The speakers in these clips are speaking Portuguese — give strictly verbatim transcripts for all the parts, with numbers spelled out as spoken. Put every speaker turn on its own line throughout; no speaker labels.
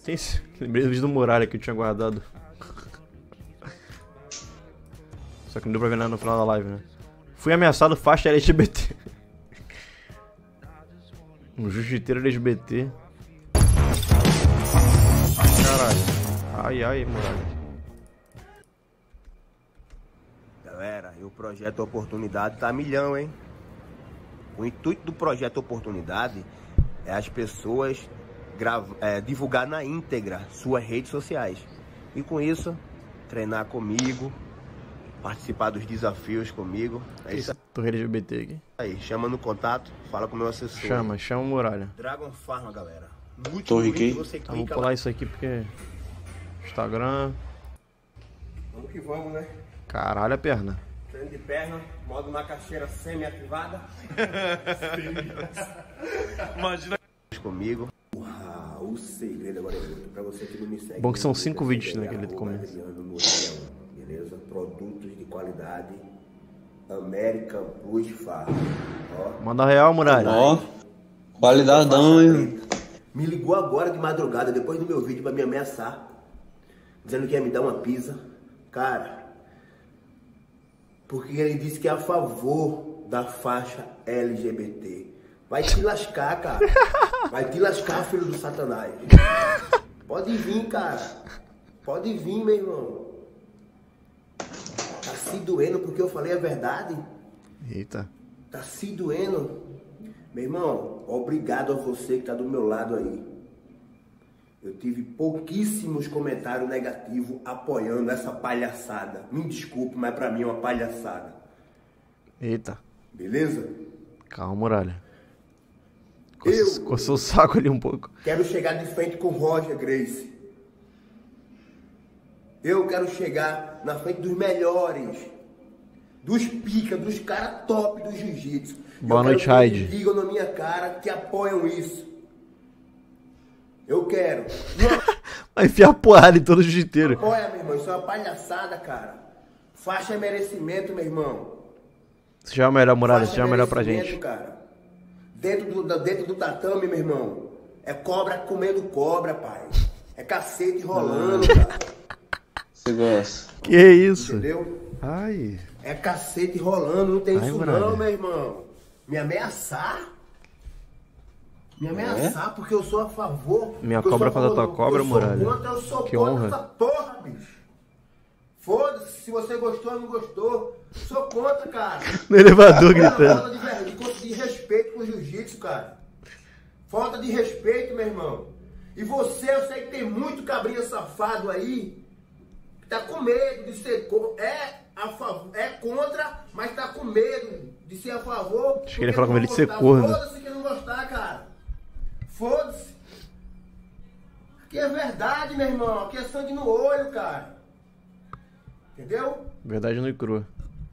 Tem esse... Lembrei do vídeo do Muralha que eu tinha guardado. Só que não deu pra ver nada no final da live, né? Fui ameaçado faixa L G B T. Um jiu-jiteiro L G B T. Caralho. Ai, ai, Muralha.
Galera, e o projeto Oportunidade tá milhão, hein? O intuito do projeto Oportunidade é as pessoas grava, é, divulgar na íntegra suas redes sociais. E com isso, treinar comigo, participar dos desafios comigo. É isso
Torre L G B T aqui.
aí, chama no contato, fala com o meu assessor.
Chama, chama o Muralha.
Dragon Farm, galera. Muito
Torre aqui.
você
Então, vou
clica
pular
lá.
isso aqui porque... Instagram...
Vamos que vamos, né?
Caralho, a perna.
Treino de perna, modo macaxeira semi-ativada.
Imagina.
Comigo. Ah, o segredo agora é muito pra você que não me segue.
Bom que são cinco vídeos naquele começo.
Beleza? Produtos de qualidade. American Plus Farm. Ó.
Manda real, Muralha.
Ó, qualidadão, hein?
Me ligou agora de madrugada, depois do meu vídeo, pra me ameaçar. Dizendo que ia me dar uma pizza. Cara, porque ele disse que é a favor da faixa L G B T. Vai te lascar, cara. Vai te lascar, filho do satanás. Pode vir, cara. Pode vir, meu irmão. Tá se doendo porque eu falei a verdade?
Eita.
Tá se doendo? Meu irmão, obrigado a você que tá do meu lado aí. Eu tive pouquíssimos comentários negativos apoiando essa palhaçada. Me desculpe, mas pra mim é uma palhaçada.
Eita.
Beleza?
Calma, Muralha.
Eu
Coçou, coçou o saco ali um pouco.
quero chegar de frente com o Roger Gracie. Eu quero chegar na frente dos melhores. Dos pica, dos caras top do jiu-jitsu.
Boa
Eu
noite,
quero que
Hyde.
eles digam na minha cara que apoiam isso. Eu quero. Não
Vai enfiar porrada em todo o jiu-jiteiro.
apoia, meu irmão. Isso é uma palhaçada, cara. Faixa é merecimento, meu irmão.
Você já é o melhor, Muralha.
Faixa
Você já é o melhor pra
merecimento,
gente.
cara. Dentro do, da- dentro do tatame, meu irmão. É cobra comendo cobra, pai. É cacete rolando, cara.
Você gosta.
Que isso?
Entendeu?
Ai.
É cacete rolando, não tem
Ai,
isso
Muralha.
não, meu irmão. Me ameaçar? Me ameaçar porque eu sou a favor.
Minha
porque eu
cobra
sou a
contra
favor,
tua cobra,
eu sou
Muralha.
Contra, eu sou
Que
contra
honra.
essa porra, bicho. Foda-se se você gostou ou não gostou. Sou contra, cara.
No elevador
Falta
gritando.
de, ver- de, de respeito com o jiu-jitsu, cara. Falta de respeito, meu irmão. E você, eu sei que tem muito cabrinha safado aí que tá com medo de ser contra. É a favor, é contra, mas tá com medo de ser a favor.
Acho que ele ia
porque
falar com
não
medo de ser
gostar.
corno.
Foda-se que não gostar, cara. Foda-se. Aqui é verdade, meu irmão. Aqui é sangue no olho, cara. Entendeu?
Verdade nua e crua.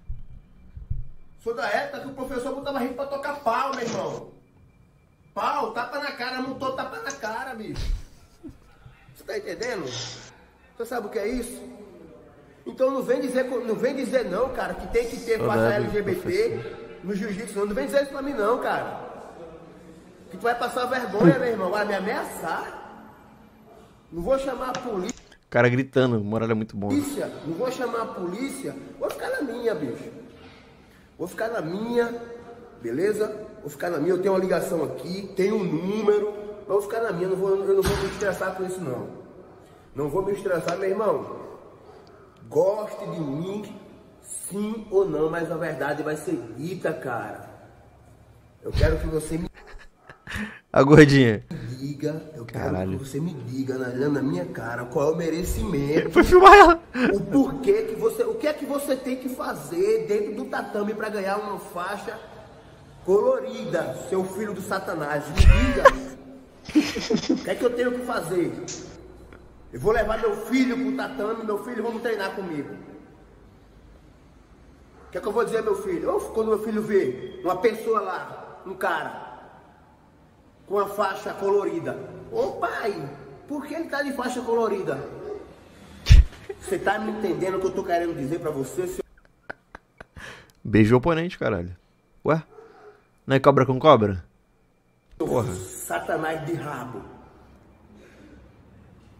Sou da época que o professor botava a gente pra tocar pau, meu irmão. Pau, tapa na cara, montou tapa na cara, bicho. Você tá entendendo? Você sabe o que é isso? Então não vem dizer, não vem dizer não, cara, que tem que ter
Sou
faixa
da
L
época,
G B T
professor.
no jiu-jitsu, não. Não vem dizer isso pra mim não, cara. Que tu vai passar vergonha, meu irmão. Vai me ameaçar. Não vou chamar a polícia.
O cara gritando. O Muralha é muito bom.
Polícia, não vou chamar a polícia, vou ficar na minha, bicho. Vou ficar na minha, beleza? Vou ficar na minha, eu tenho uma ligação aqui, tenho um número, mas vou ficar na minha, não vou, eu não vou me estressar com isso não. Não vou me estressar, meu irmão. Goste de mim, sim ou não, mas a verdade vai ser dita, cara. Eu quero que você me
A gordinha.
diga, eu quero
Caralho.
que você me diga, na- olhando na minha cara, qual é o merecimento.
Foi filmar ela.
O porquê que você, o que é que você tem que fazer dentro do tatame para ganhar uma faixa colorida, seu filho do satanás? Me diga. O que é que eu tenho que fazer? Eu vou levar meu filho pro tatame, meu filho, vamos treinar comigo. O que é que eu vou dizer, meu filho? Ou quando meu filho vê uma pessoa lá, um cara, com a faixa colorida. Ô pai, por que ele tá de faixa colorida? Você tá me entendendo o que eu tô querendo dizer pra você, seu...
Beijou o oponente, caralho. Ué? Não é cobra com cobra? Porra.
Satanás de rabo?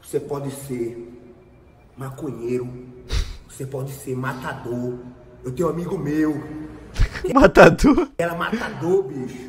Você pode ser maconheiro, você pode ser matador. Eu tenho um amigo meu.
Matador?
Era matador, bicho.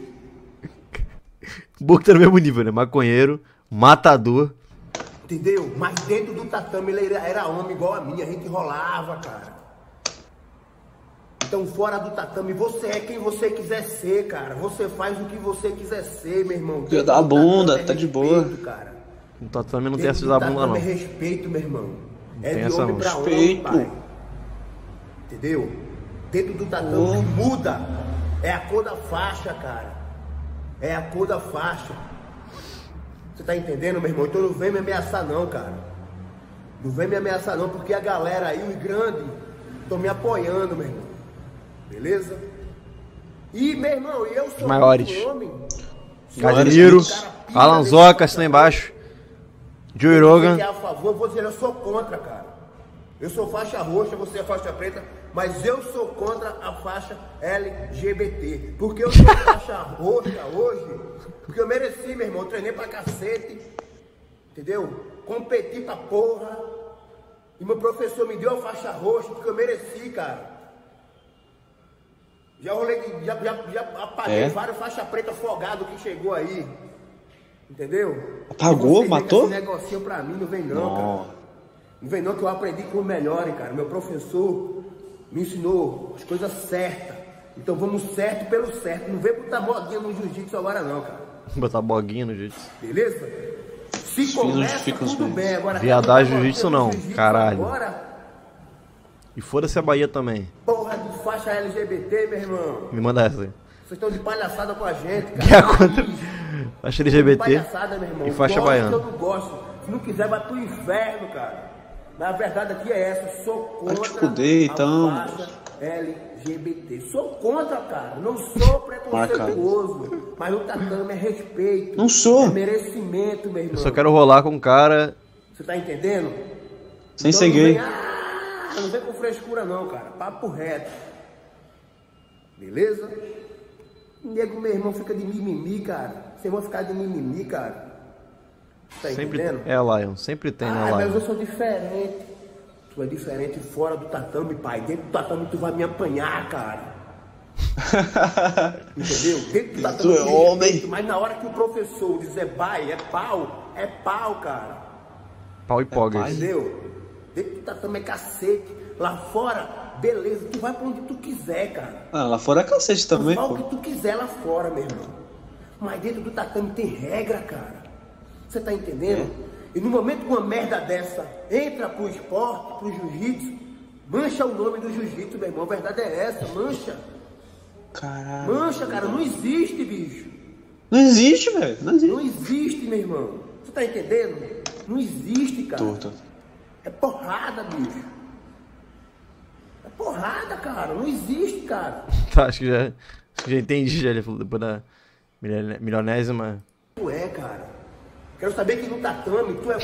O Boca tá no mesmo nível, né? Maconheiro, matador.
Entendeu? Mas dentro do tatame ele era, era homem igual a mim, a gente rolava, cara. Então fora do tatame você é quem você quiser ser, cara. Você faz o que você quiser ser, meu irmão.
Filho da bunda, tá de boa.
Cara.
No tatame não tem
Dentro
essa
do
da bunda,
tatame
não.
é respeito, meu irmão. É
tem
de
essa
homem
não.
pra homem,
Respeito.
pai. Entendeu? Dentro do tatame
Oh.
o que muda é a cor da faixa, cara. É a cor da faixa. Você tá entendendo, meu irmão? Então não vem me ameaçar não, cara. Não vem me ameaçar não, porque a galera aí, os grandes, estão me apoiando, meu irmão. Beleza? E, meu irmão, eu sou
maiores.
muito homem.
Casimiro, Alan Zoca, está embaixo. Joe Rogan.
Você que é a favor, eu vou dizer, eu sou contra, cara. Eu sou faixa roxa, você é faixa preta, mas eu sou contra a faixa L G B T. Porque eu sou faixa roxa hoje, porque eu mereci, meu irmão. Eu treinei pra cacete, entendeu? Competi pra porra. E meu professor me deu a faixa roxa porque eu mereci, cara. Já rolei, já, já, já apaguei
É?
vários faixa preta afogado que chegou aí. Entendeu?
Apagou?
E você
Matou?
Esse negocinho pra mim não vem não,
Não.
cara. Não vem não que eu aprendi com o melhor, cara. Meu professor me ensinou as coisas certas. Então vamos certo pelo certo. Não vem botar modinha no jiu-jitsu agora não, cara.
Botar boguinha no jiu-jitsu.
Beleza? Se
Os
começa,
ficam
tudo
os
bem. Agora,
Viadagem
quer botar
jiu-jitsu
modinha no
não,
jiu-jitsu
caralho.
Agora,
E foda-se a Bahia também.
porra de faixa L G B T, meu irmão.
Me manda essa aí.
Vocês estão de palhaçada com a gente, cara.
Que é contra faixa L G B T
Palhaçada, meu irmão.
e faixa
Gosto,
baiana.
Eu não gosto. Se não quiser, vai pro inferno, cara. Mas a verdade aqui é essa. Sou
Vai te
contra
fuder, então.
a faixa L G B T. Sou contra, cara. Não sou preconceituoso. Mas o tatame é respeito.
Não sou.
É merecimento, meu irmão.
Eu só quero rolar com um cara.
Você tá entendendo?
Sem
Então
ser
não
gay.
vem, ah, não vem com frescura não, cara. Papo reto. Beleza? Nego, meu irmão, fica de mimimi, cara. Vocês vão ficar de mimimi, cara. Tá
Sempre
entendendo?
é Lion, sempre tem,
Ah,
né,
mas
Lion?
eu sou diferente. Tu é diferente fora do tatame, pai. Dentro do tatame tu vai me apanhar, cara. Entendeu? Dentro do tatame
Tu é
eu te
homem.
respeito, mas na hora que o professor dizer bai, é pau, é pau, cara.
Pau e pogas.
pai.
Entendeu? Dentro do tatame é cacete. Lá fora, beleza, tu vai pra onde tu quiser, cara.
Ah, lá fora é cacete
Tu
também,
faz
pô.
o que tu quiser lá fora, meu irmão. Mas dentro do tatame tem regra, cara. Você tá entendendo? E no momento que uma merda dessa entra pro esporte, pro jiu-jitsu, mancha o nome do jiu-jitsu, meu irmão. A verdade é essa, mancha.
Caralho.
Mancha, cara, não existe, bicho.
Não existe, velho. Não existe.
Não existe, meu irmão. Você tá entendendo? Não existe, cara.
Tô, tô.
É porrada, bicho. É porrada, cara. Não existe, cara.
Tá, acho que já, acho que já entendi, já. Ele falou depois da milio- milionésima.
Tu é, cara. Quero saber que no tatame tu é...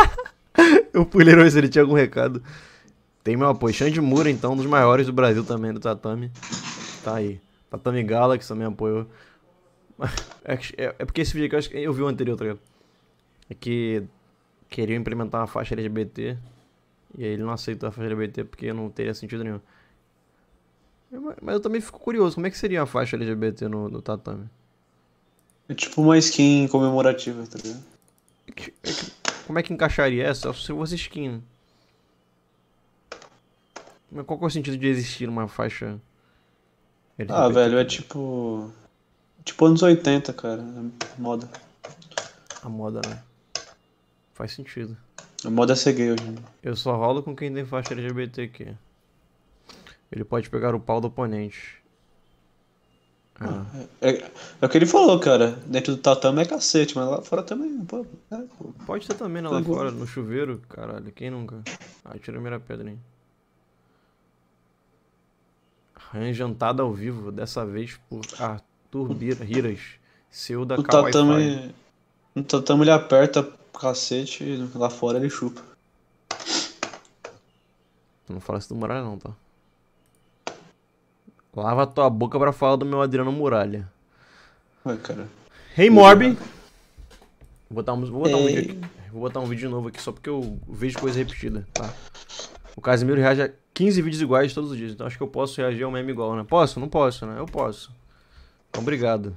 Eu pulei se ele tinha algum recado. Tem meu apoio. Xande Mura, então, um dos maiores do Brasil também, do tatame. Tá aí. Tatame Galaxy também apoiou. É, que- é- é porque esse vídeo aqui eu, acho que eu vi o anterior, tá ligado? É que queriam implementar uma faixa L G B T. E aí ele não aceitou a faixa L G B T porque não teria sentido nenhum. Eu- Mas eu também fico curioso, como é que seria a faixa L G B T no, no tatame?
É tipo uma skin comemorativa, tá ligado?
É que- é que- Como é que encaixaria essa? Se fosse skin. né? Mas qual que é o sentido de existir uma faixa L G B T?
Ah, velho, é tipo. Tipo anos oitenta, cara. É moda.
A moda, né? Faz sentido.
A moda é ser gay hoje em dia.
Eu só rolo com quem tem faixa L G B T aqui. Ele pode pegar o pau do oponente. Ah,
É, é o que ele falou, cara. Dentro do tatame é cacete, mas lá fora também. Pô, é, pô.
pode ter também, né? Lá
Tá bom.
fora, no chuveiro. Caralho, quem nunca? Ah, tira a primeira pedra, hein? Ranjantada ao vivo, dessa vez por Arthur Bira- Riras, seu da
No
Kawaii Fi.
tatame. No tatame ele aperta o cacete e lá fora ele chupa.
Não fala isso do Muralha não, tá? Lava tua boca pra falar do meu Adriano Muralha.
Ué, cara.
Hey Morbi! Vou botar um, vou botar um
Ei.
vídeo aqui. Vou botar um vídeo novo aqui só porque eu vejo coisa repetida, tá? O Casimiro reage a quinze vídeos iguais todos os dias, então acho que eu posso reagir a um meme igual, né? Posso? Não posso, né? Eu posso. Então, obrigado.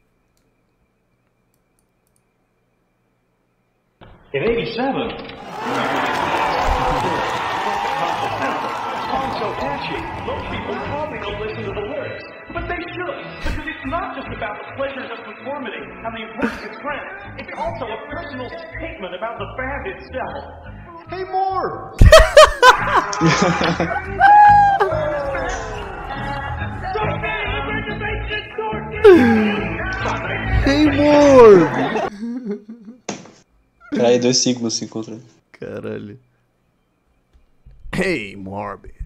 In eighty-seven, song's so catchy, most people probably don't listen to the lyrics. But they should, because it's not just about the pleasures of conformity and the importance of trends. It's also a personal statement about the band itself. Hey, more!
Hey, more!
Peraí, dois sigmas se encontram.
Caralho. Hey, Morbid.